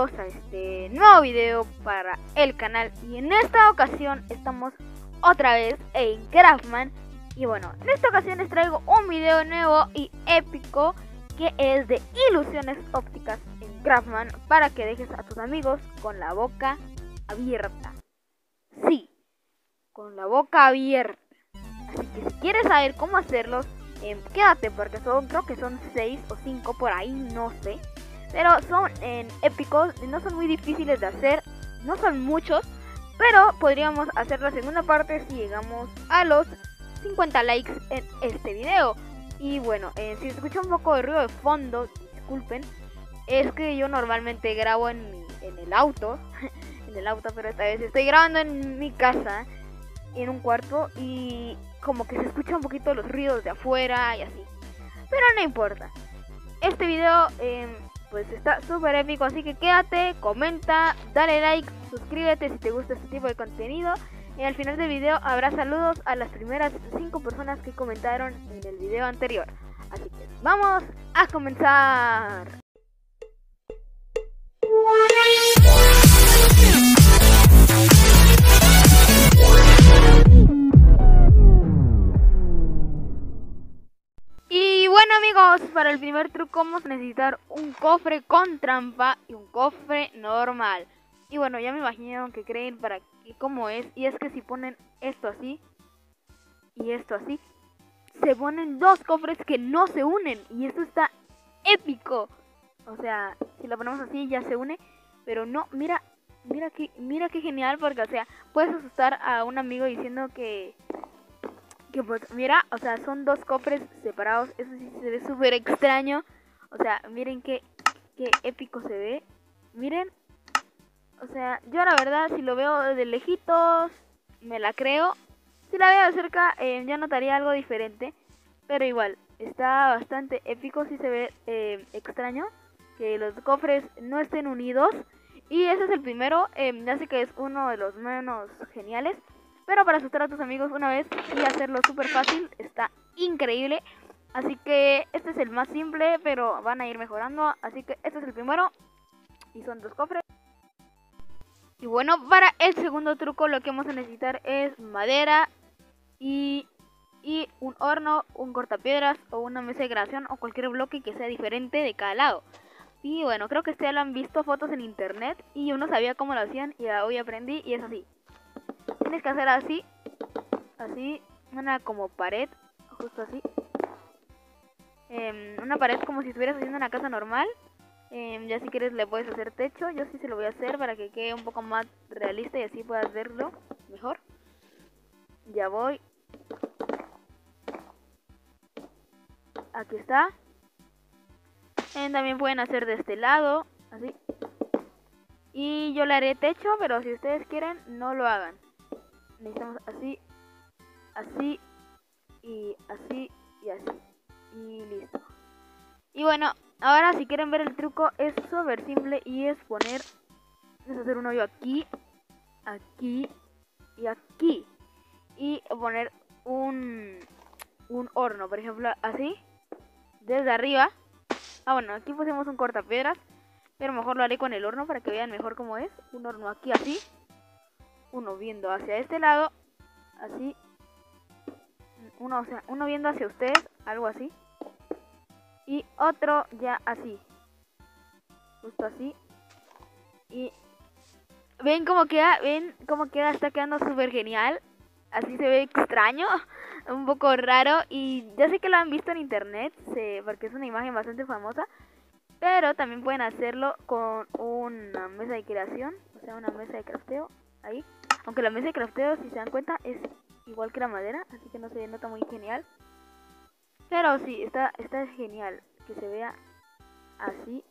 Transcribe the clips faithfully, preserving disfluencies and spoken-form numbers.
bienvenidos a este nuevo video para el canal. Y en esta ocasión estamos otra vez en Craftman. Y bueno, en esta ocasión les traigo un video nuevo y épico que es de ilusiones ópticas en Craftman, para que dejes a tus amigos con la boca abierta. Sí, con la boca abierta. Así que si quieres saber cómo hacerlos, eh, quédate, porque son, creo que son seis o cinco por ahí, no sé. Pero son eh, épicos, no son muy difíciles de hacer, no son muchos, pero podríamos hacer la segunda parte si llegamos a los cincuenta likes en este video. Y bueno, eh, si escucha un poco de ruido de fondo, disculpen, es que yo normalmente grabo en, mi, en el auto, en el auto, pero esta vez estoy grabando en mi casa, en un cuarto, y como que se escucha un poquito los ruidos de afuera y así. Pero no importa, este video eh, pues está súper épico, así que quédate, comenta, dale like, suscríbete si te gusta este tipo de contenido. Y al final del video habrá saludos a las primeras cinco personas que comentaron en el video anterior. Así que vamos a comenzar. Y bueno amigos, para el primer truco vamos a necesitar un cofre con trampa y un cofre normal. Y bueno, ya me imaginaron que creen para que cómo es. Y es que si ponen esto así y esto así, se ponen dos cofres que no se unen. Y esto está épico. O sea, si lo ponemos así ya se une. Pero no, mira, mira que, mira qué genial. Porque o sea, puedes asustar a un amigo diciendo que... Que pues, mira, o sea, son dos cofres separados. Eso sí se ve súper extraño. O sea, miren qué, qué épico se ve. Miren. O sea, yo la verdad, si lo veo de lejitos, me la creo. Si la veo de cerca, eh, ya notaría algo diferente. Pero igual, está bastante épico. Si se ve eh, extraño que los cofres no estén unidos. Y ese es el primero. Eh, ya sé que es uno de los menos geniales. Pero para asustar a tus amigos una vez y hacerlo súper fácil, está increíble. Así que este es el más simple, pero van a ir mejorando. Así que este es el primero. Y son dos cofres. Y bueno, para el segundo truco lo que vamos a necesitar es madera y, y un horno, un cortapiedras o una mesa de creación o cualquier bloque que sea diferente de cada lado. Y bueno, creo que ustedes lo han visto fotos en internet y yo no sabía cómo lo hacían y hoy aprendí y es así. Tienes que hacer así, así, una como pared, justo así. Eh, una pared como si estuvieras haciendo una casa normal. Eh, ya si quieres le puedes hacer techo. Yo sí se lo voy a hacer para que quede un poco más realista y así puedas verlo mejor. Ya voy. Aquí está. Eh, también pueden hacer de este lado, así. Y yo le haré techo, pero si ustedes quieren no lo hagan. Necesitamos así, así y así y así. Y listo. Y bueno, ahora si quieren ver el truco es súper simple y es poner, es hacer un hoyo aquí, aquí y aquí. Y poner un, un horno, por ejemplo, así, desde arriba. Ah, bueno, aquí pusimos un cortapiedras, pero mejor lo haré con el horno para que vean mejor cómo es. Un horno aquí así, uno viendo hacia este lado, así. Uno, o sea, uno viendo hacia ustedes, algo así. Y otro ya así, justo así. Y ven cómo queda, ven cómo queda, está quedando súper genial. Así se ve extraño, un poco raro. Y ya sé que lo han visto en internet, se, porque es una imagen bastante famosa. Pero también pueden hacerlo con una mesa de creación, o sea, una mesa de crafteo, ahí. Aunque la mesa de crafteo, si se dan cuenta, es igual que la madera, así que no se nota muy genial. Pero sí, está, está genial que se vea así.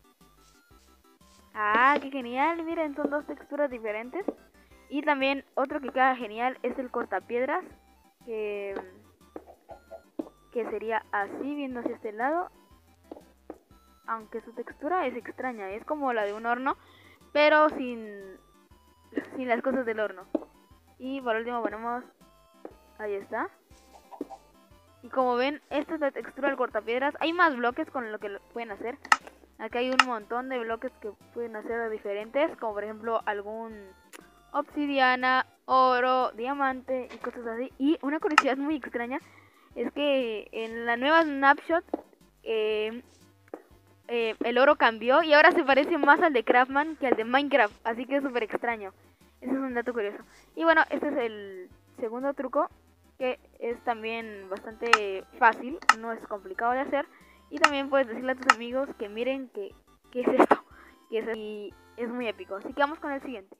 Ah, qué genial, miren, son dos texturas diferentes. Y también otro que queda genial es el cortapiedras, que, que sería así, viendo hacia este lado. Aunque su textura es extraña, es como la de un horno, pero sin, sin las cosas del horno. Y por último ponemos, ahí está. Y como ven, esta es la textura del cortapiedras. Hay más bloques con lo que lo pueden hacer. Acá hay un montón de bloques que pueden hacer diferentes, como por ejemplo algún obsidiana, oro, diamante y cosas así. Y una curiosidad muy extraña es que en la nueva snapshot eh, eh, el oro cambió y ahora se parece más al de Craftman que al de Minecraft, así que es súper extraño. Ese es un dato curioso. Y bueno, este es el segundo truco, que es también bastante fácil, no es complicado de hacer. Y también puedes decirle a tus amigos que miren que, que es esto, que es, y es muy épico. Así que vamos con el siguiente.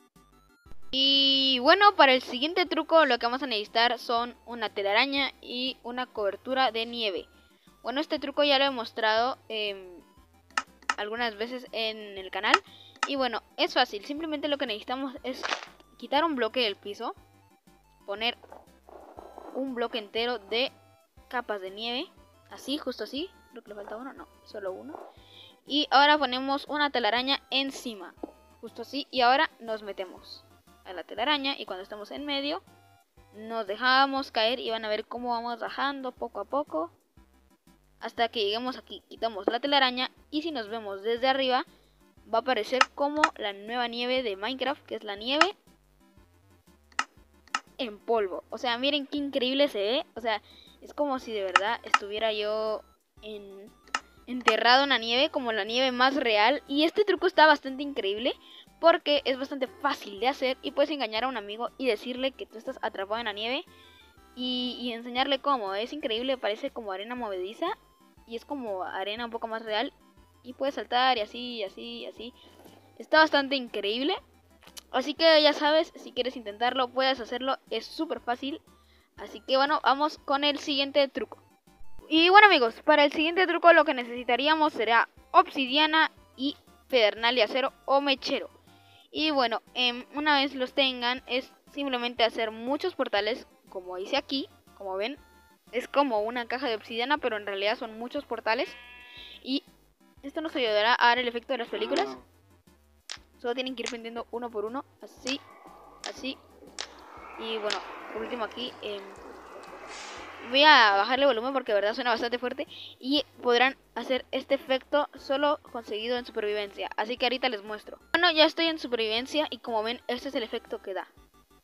Y bueno, para el siguiente truco lo que vamos a necesitar son una telaraña y una cobertura de nieve. Bueno, este truco ya lo he mostrado eh, algunas veces en el canal. Y bueno, es fácil, simplemente lo que necesitamos es quitar un bloque del piso, poner un bloque entero de capas de nieve, así, justo así, creo que le falta uno, no, solo uno. Y ahora ponemos una telaraña encima, justo así, y ahora nos metemos a la telaraña y cuando estamos en medio nos dejamos caer y van a ver cómo vamos bajando poco a poco hasta que lleguemos aquí. Quitamos la telaraña y si nos vemos desde arriba va a aparecer como la nueva nieve de Minecraft, que es la nieve en polvo. O sea, miren qué increíble se ve. O sea, es como si de verdad estuviera yo en, enterrado en la nieve, como la nieve más real. Y este truco está bastante increíble porque es bastante fácil de hacer y puedes engañar a un amigo y decirle que tú estás atrapado en la nieve y, y enseñarle cómo. Es increíble, parece como arena movediza y es como arena un poco más real y puedes saltar y así, y así, y así. Está bastante increíble. Así que ya sabes, si quieres intentarlo, puedes hacerlo, es súper fácil. Así que bueno, vamos con el siguiente truco. Y bueno amigos, para el siguiente truco lo que necesitaríamos será obsidiana y pedernal de acero o mechero. Y bueno, eh, una vez los tengan, es simplemente hacer muchos portales, como hice aquí, como ven. Es como una caja de obsidiana, pero en realidad son muchos portales. Y esto nos ayudará a dar el efecto de las películas. Solo tienen que ir prendiendo uno por uno, así, así. Y bueno, por último aquí eh, voy a bajarle volumen porque de verdad suena bastante fuerte. Y podrán hacer este efecto solo conseguido en supervivencia. Así que ahorita les muestro. Bueno, ya estoy en supervivencia y como ven, este es el efecto que da.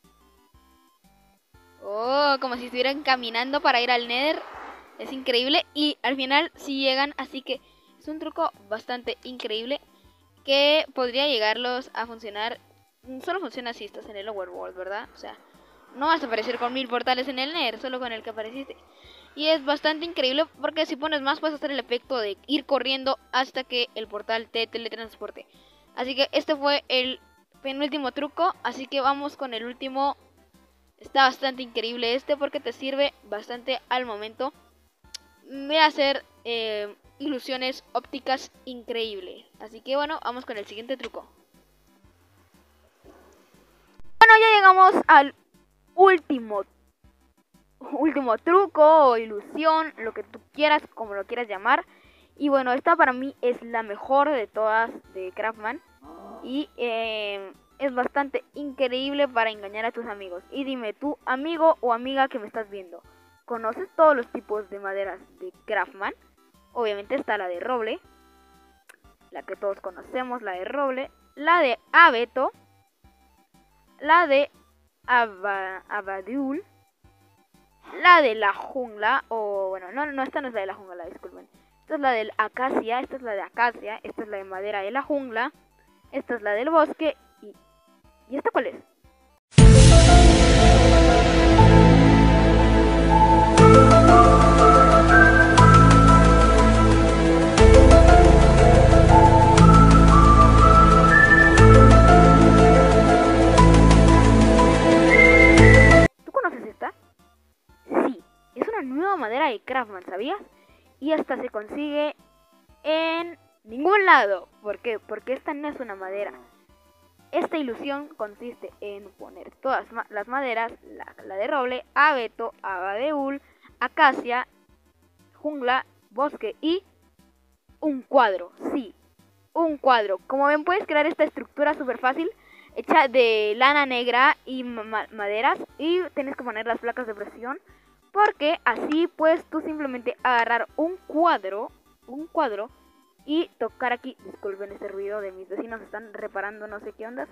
Oh, como si estuvieran caminando para ir al Nether. Es increíble y al final sí llegan, así que es un truco bastante increíble que podría llegarlos a funcionar. Solo funciona si estás en el overworld, ¿verdad? O sea, no vas a aparecer con mil portales en el Nether, solo con el que apareciste. Y es bastante increíble porque si pones más puedes hacer el efecto de ir corriendo hasta que el portal te teletransporte. Así que este fue el penúltimo truco, así que vamos con el último. Está bastante increíble este porque te sirve bastante al momento de hacer eh, ilusiones ópticas increíbles. Así que bueno, vamos con el siguiente truco. Bueno, ya llegamos al último último truco o ilusión, lo que tú quieras, como lo quieras llamar. Y bueno, esta para mí es la mejor de todas de Craftman. Y eh, es bastante increíble para engañar a tus amigos. Y dime, tú, amigo o amiga que me estás viendo, ¿conoces todos los tipos de maderas de Craftman? Obviamente está la de roble, la que todos conocemos, la de roble, la de abeto, la de aba, abadul, la de la jungla, o bueno, no, no, esta no es la de la jungla, disculpen. Esta es la del acacia, esta es la de acacia, esta es la de madera de la jungla, esta es la del bosque y... ¿Y esta cuál es? ¿Tú conoces esta? Sí, es una nueva madera de Craftman, ¿sabías? Y esta se consigue en ningún lado. ¿Por qué? Porque esta no es una madera. Esta ilusión consiste en poner todas las maderas, la, la de roble, abeto, abadeul, acacia, jungla, bosque y un cuadro. Sí, un cuadro. Como ven, puedes crear esta estructura súper fácil, hecha de lana negra y ma maderas. Y tienes que poner las placas de presión, porque así puedes tú simplemente agarrar un cuadro, un cuadro y tocar aquí. Disculpen este ruido de mis vecinos, están reparando no sé qué ondas.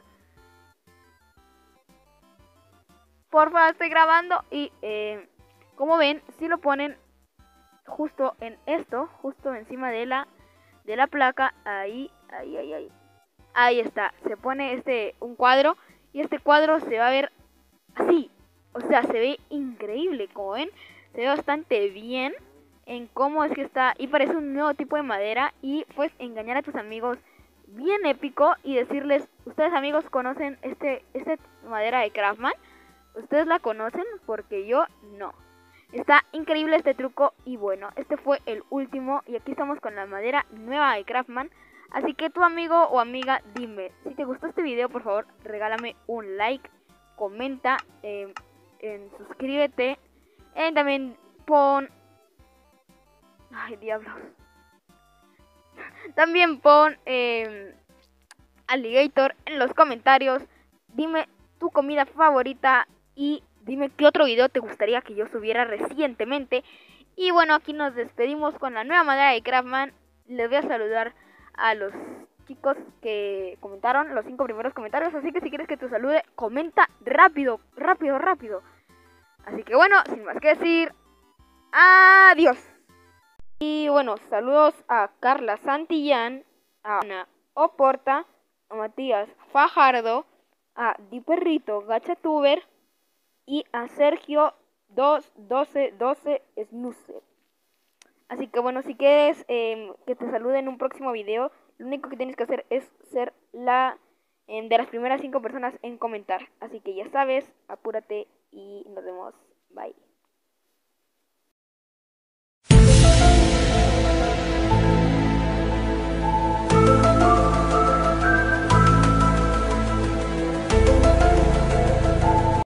Porfa, estoy grabando y eh, como ven, si lo ponen justo en esto, justo encima de la de la placa, ahí, ahí, ahí, ahí. Ahí está, se pone este un cuadro y este cuadro se va a ver así. O sea, se ve increíble, como ven, se ve bastante bien en cómo es que está y parece un nuevo tipo de madera y pues engañar a tus amigos bien épico y decirles, ustedes amigos conocen este este madera de Craftman, ustedes la conocen porque yo no. Está increíble este truco y bueno, este fue el último y aquí estamos con la madera nueva de Craftman. Así que tu amigo o amiga, dime, si te gustó este video, por favor, regálame un like, comenta, eh, eh, suscríbete, eh, también pon... Ay, diablos. También pon eh, Alligator en los comentarios, dime tu comida favorita y dime qué otro video te gustaría que yo subiera recientemente. Y bueno, aquí nos despedimos con la nueva madera de Craftman. Les voy a saludar a los chicos que comentaron, los cinco primeros comentarios. Así que si quieres que te salude, comenta rápido, rápido, rápido. Así que bueno, sin más que decir, adiós. Y bueno, saludos a Carla Santillán, a Ana Oporta, a Matías Fajardo, a Di Perrito Gachatuber y a Sergio dos doce doce Snoozer. Así que bueno, si quieres eh, que te salude en un próximo video, lo único que tienes que hacer es ser la eh, de las primeras cinco personas en comentar. Así que ya sabes, apúrate y nos vemos. Bye.